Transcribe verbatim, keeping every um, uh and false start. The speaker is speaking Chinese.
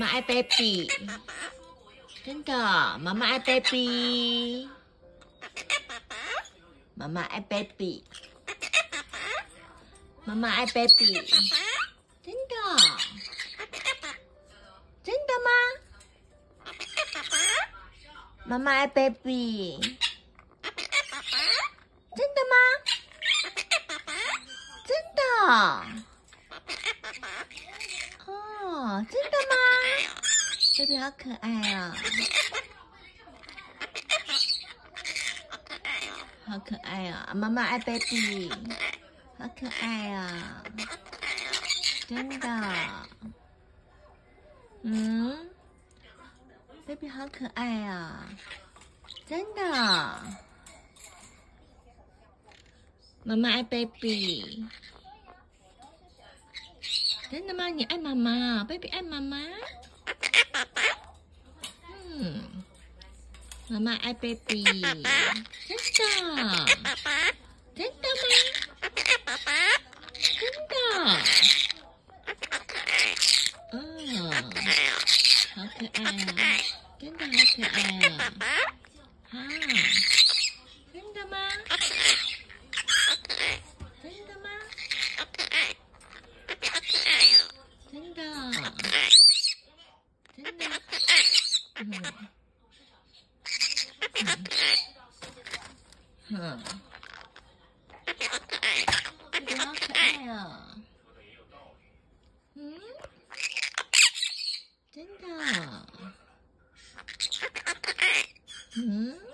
妈爱 baby， 真的，妈妈爱 baby， 妈妈爱 baby， 妈妈爱 baby， 真的，真的吗？妈妈爱 baby， 真的吗？真的。哦，真的吗 ？baby 好可爱哦，好可爱哦！妈妈爱 baby， 好可爱啊、哦！真的，嗯 ，baby 好可爱啊、哦！真的，妈妈爱 baby。真的吗？你爱妈妈 ，baby 爱妈妈。嗯，妈妈爱 baby， 真的，真的吗？真的。哦，好可爱啊！真的好可爱啊！啊，真的吗？真的吗？真的，真的，嗯，嗯，这个好可爱哦，嗯，真的，嗯。